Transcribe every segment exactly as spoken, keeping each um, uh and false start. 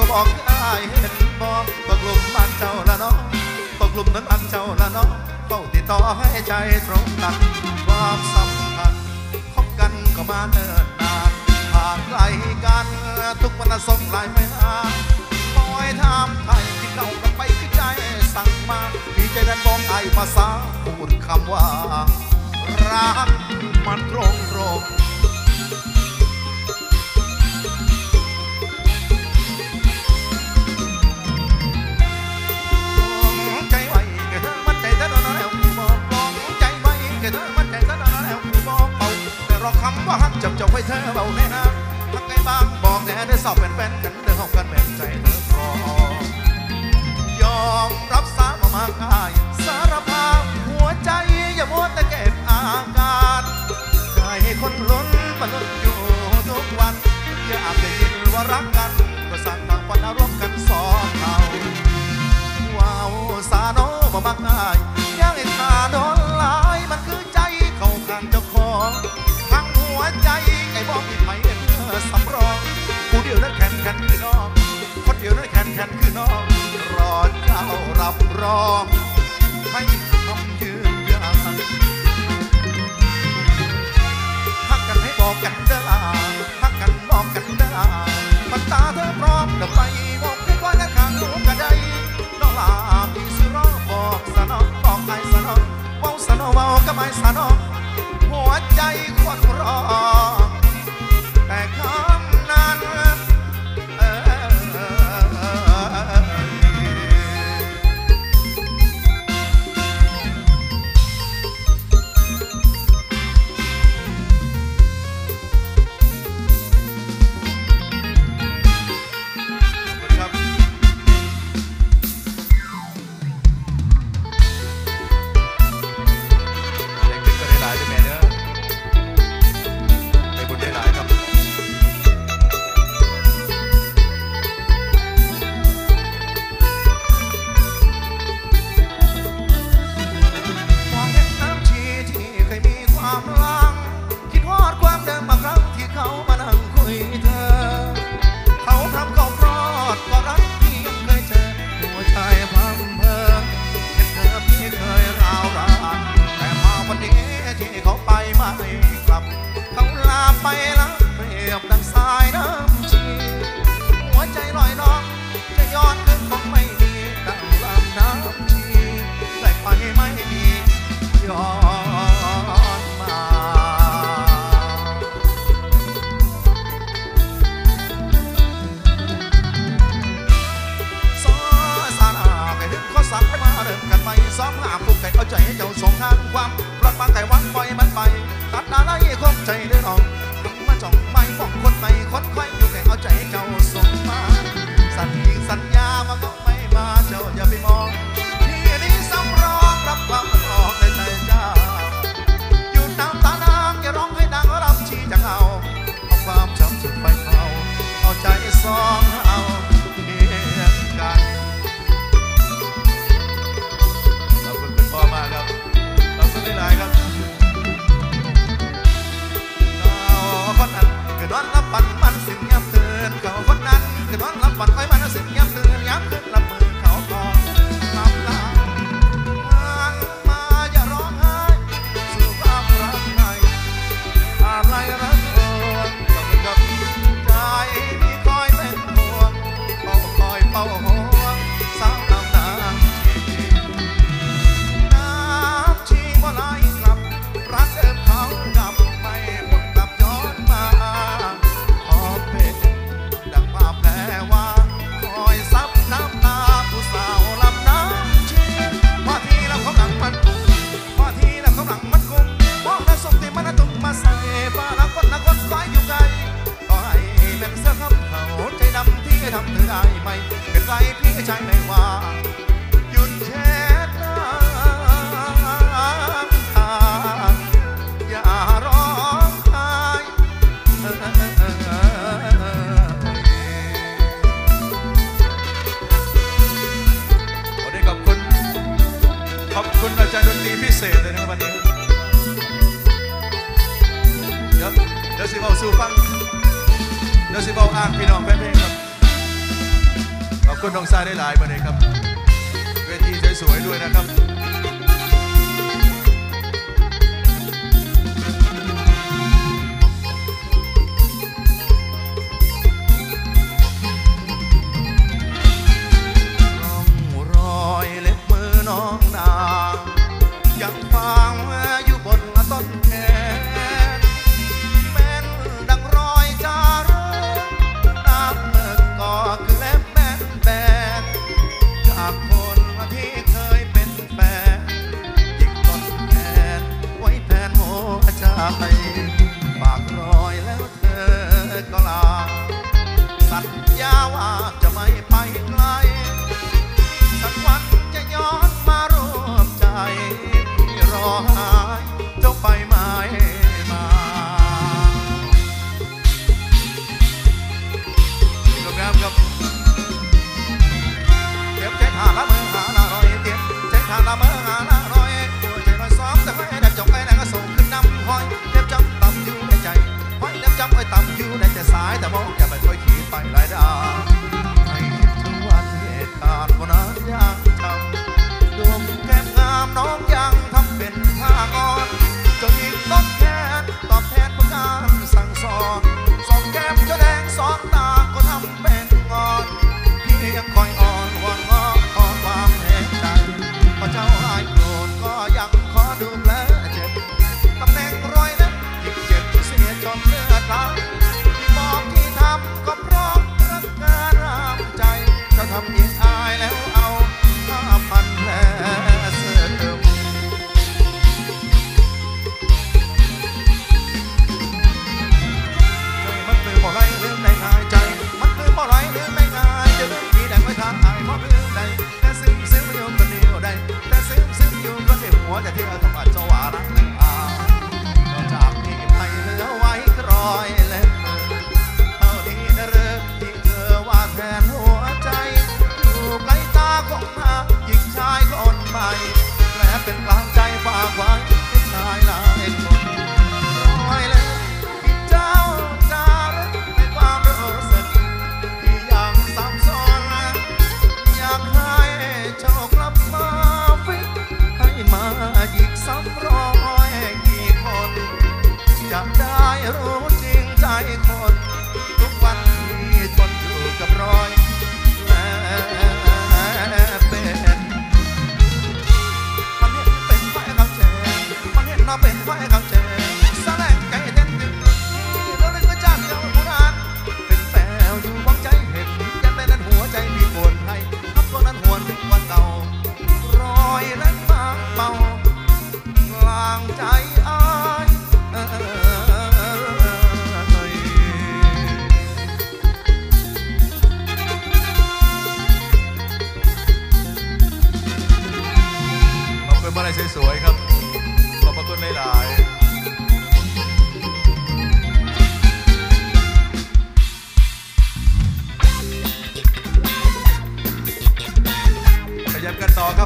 บอกได้เห็นบอกตกลุมบ้านเจ้าละน้องตกลุมนั้นบ้านเจ้าละน้องเฝ้าติดต่อให้ใจตรงกันความสัมพันธ์คบกันก็มาเนิ่นนานห่างไกลกันทุกวันส่งไลน์ไม่หาคอยถามไทยที่เรากันไปคือใจสั่งมาดีใจนั้นบอกไอ้ภาษาพูดคำว่ารักมันตรงตรงใจไว้แค่เธอมันใจซะแล้วแล้วบอกลองใจไว้แค่เธอมันใจซะแล้วแล้วบอกเบาแต่รอคำว่าฮักจับจับไว้เธอเบาแน่นะทักไงบ้างบอกแน่ได้สอบเป็นแฟนกันเดินห้องกันแบบใจเธอพร้อมยอมรับสารมามากายสารภาพหัวใจอย่ามัวแต่เก็บอาการใจคนล้นมันล้นอยู่ทุกวันอยากได้ยินว่ารักกันก็สั่งทางวันร่วมกันสองเราว้าวสาโนมามากอายยังไอ้ขาโดนลายมันคือใจเข้าข้างเจ้าของทั้งหัวใจไอ้บอกผิดไหมเพื่อสำรองผู้เดียวนั้นแข็งแข็งคือน้องคนเดียวนั้นแข็งแข็งคือน้องรอเจ้ารับรองให้คำยืนยันพักกันให้บอกกันเด้อพักกันบอกกันเด้อปัตตาเธอพร้อมเดินไปบอกให้ก้อยกันข้างหูกระไดน้องลาพี่สิรอบอกสนองบอกไอ้สนองเมาสนองเมากับไอ้สนองหัวใจควรรอแต่คำนั้นไปแล้วเปรียบดังสายน้ำชีหัวใจลอยน้องจะย้อนขึ้นคงไม่มีดังลำน้ำชีได้ไปไม่มีย้อนมาซ้อสาราไปถึงข้อสักมาเริ่มกันไปซ้อมหาผูกไก่เอาใจให้เจ้าส่งทางความรักบางไก่วังปล่อยมันไปตัดดาไล่คบใจได้ออกมาจ่องไม่ฟ้องคนไม่คนค่อยอยู่แก่เอาใจเจ้าส่งมาสัญญิงสัญญามาก็ไม่มาเจ้าอย่าไปมองที่นี้สำรองรับความมันออกในใจเจ้าหยุดน้ำตานางอย่าร้องให้ดังรับชีจังเอาเอาความจำจุดไฟเผาเอาใจสองเอาเพียงกันขอบคุณคุณพ่อมากครับขอบคุณหลายครับคนนั้นคือนอนรับฝันมันสิ่งย้ำเตือนเขาคนนั้นคือนอนรับฝันไว้มันสิ่งย้ำเตือนย้ำขึ้นรับมือเขาพอลำลาห่างมาอย่าร้องไห้สู่ความรักใหม่อะไรรักโอนกับกับใจมีคอยเป็นห่วงเป่าคอยเป่าห่วงสาวน้ำน้ำน้ำชีว่าไหลกลับรักเดิมเขาดับไม่หมดดับย้อนมาขอเป็นดังภาพแปลว่าคอยซับน้ำตาผู้สาวลำน้ำชีว่าที่แล้วเขาหลังมันว่าที่แล้วเขาหลังมันกุมมองแล้วส่งที่มันตุ้งมาใส่ฟ้าละคนละคนคอยอยู่ไกลก็ให้เป็นเสื้อคำเขาใจดำที่ทำเธอได้ไหมเป็นไรพี่ใจไม่ว่าหยุดเช็ดน้ำตาอย่าร้องไห้วันนี้ขอบคุณขอบคุณอาจารย์ดนตรีพิเศษเลยนะครับวันนี้เดี๋ยวเดี๋ยวสิบอกสู่ฟังเดี๋ยวสิบอกอ่านพี่น้องแฟนเพลงครับคุณน้องทรายได้หลายมาเลยครับเวทีสวยๆด้วยนะครับยังฟังอยู่บนต้นแขนเป็นดังรอยจารึกน้ำเมื่อก่อคือเล็บแบนแบนจากคนที่เคยเป็นแฟนหยิกต้นแขนไว้แทนหัวใจฝากรอยแล้วเธอก็ลาสัญญาว่าจะไม่ไปไกลสักวันจะย้อนมารวมใจรอหายเจ้าไปไม่มาโรงแรมครับเก็บใจหาละเมือหาละรอยเตียนใจหาละเมือหาละรอยหัวใจรอยซ้อมแต่ไม่ได้จบไอ้นั่นก็ส่งขึ้นน้ำห้อยเล็บจำต่ำอยู่ในใจห้อยเล็บจำไอ้ต่ำอยู่ในใจสายแต่มองอย่าไปค่อยขีดไปหลายดาวให้คิดถึงวันเหตุการณ์วันนั้นยังจำดวงแก้มงามน้องยังทำเป็นผ้างอนจนยิงต้นแขนตอบแทนผู้การสั่งสอนสองแก้มเจ้าแดงสอนตาก็ทำเป็นงอนพี่ยังคอยอ่อนวอนงอขอความเห็นใจพอเจ้าหายโกรธก็ยังขอดูแลเจ็บตำแหน่งรอยเล็บยิ่งเจ็บเสียจนเลือดไหลบอกที่ทำก็เพราะรักงานรำใจเจ้าทำยิ่งอายแล้วเอาผ้าพันแผลเสื่อมมันคือบ่ไรลืมได้ง่ายใจมันคือบ่ไรลืมได้ง่ายจะลืมที่แดงไว้ทางอายเพราะลืมได้แต่ซึมซึมอยู่คนเดียวได้แต่ซึมซึมอยู่คนเดียวหัวจะเที่ยวทำอัดเจ้าว่ารักนึกอาเราจากนี้ไปเหลือไว้รอยเล็บมือเท่าที่ได้เริ่มที่เธอว่าแทนหัวใจอยู่ไกลตาของมาหญิงชายคนใหม่และเป็นกลางใจฝากไว้ให้ชายหลายคนรอยเล็บที่เจ้าจารึกในความรู้สึกที่ยังซ้ำซ้อนอยากให้เจ้ากลับมาฟิตให้มาหยิกซ้ำรอยกี่คนจะได้รู้จริงใจคนทุกวันที่ทนอยู่กับรอยและเป็นมันเห็นเป็นไฟข้างแจมันเห็นเราเป็นไฟข้างแจแสลงไก่เต้นดึงแล้วเลยก็จากเจ้าผู้นั้นเป็นแฝวอยู่หวังใจเห็นยันในนั้นหัวใจมีปวดให้ทับตัวนั้นหวนถึงวันเก่ารอยและมาเบากลางใจอ้ายขอบคุณมาลัยสวยๆครับขอบคุณหลายๆขยับกันต่อครับ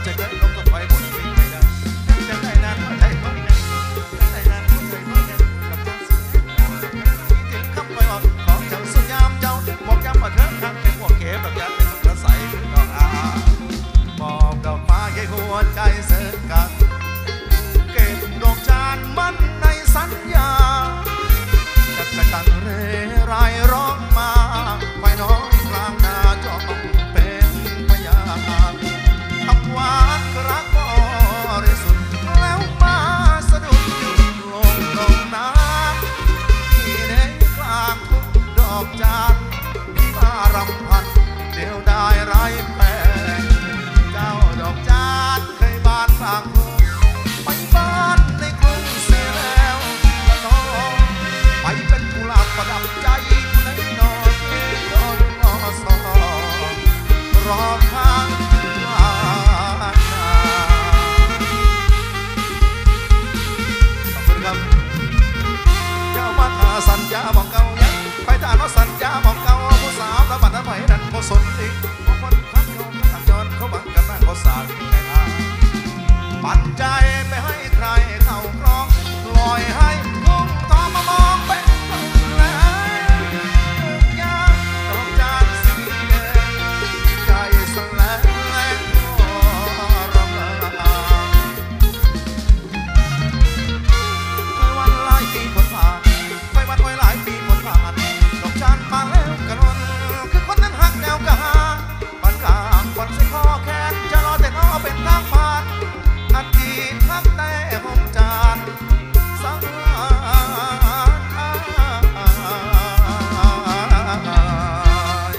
ใจเกินลงต้นไฟบนปีไม่ได้จะได้นานหัวใจก็ยังจะได้นานหัวใจก็ยังกับเจ้าสุดที่ถึงคำไปบอกของเจ้าสุดยามเจ้าบอกย้ำมาเถอะข้างเป็นหัวเก็บดอกยาเป็นกระใสดอกอาบอกดอกไม้ให้หัวใจเสือกันเก็บดอกจานมันในสัญญาจะกระตันเรไรร้องมาไม่น้อยกลางนาจอมเป็นพยานทำหวานรักบริสุทธิ์แล้วมาสะดุดอยู่ลงตรงน้ำที่ในกลางทุ่งดอกจานพี่มารำพันเดียวได้ไรแปรเจ้าดอกจานเคยบานบางทุ่งไปบ้านในกรุงเสียแล้วละน้องไปเป็นกุหลาบประดับใจในนอนนอนนอสอรอข้างลานนาขอบคุณครับเจ้ามาทาสัญญาบอกเก่ายังไปทานว่าสัญญาบอกเก่าผู้สาวแล้วบัดนั้นไม่นั้นผู้สนอีกบางคนพักเขาขัดย้อนเขาบังกันนั่งเขาสาดในอาปันใจไม่ให้ใครเข้าครองลอยให้ทุ่งทองมามองเป็นแล้วยากดอกจานสีแดงใจสลายทรมานคอยวันหลายปีผลผ่านคอยวันคอยหลายปีผลผ่านดอกจานมาแล้วกันวันคือคนนั้นหักแนวกะหาปันกลางปันใส่คอแขนจะรอแต่น้อเป็นทางผ่านอดีตทักแต่หอมจานสังหาร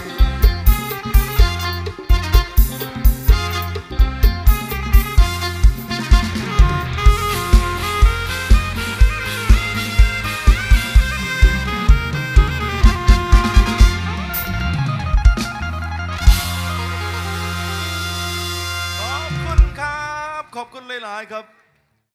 ขอบคุณครับขอบคุณหลายๆครับ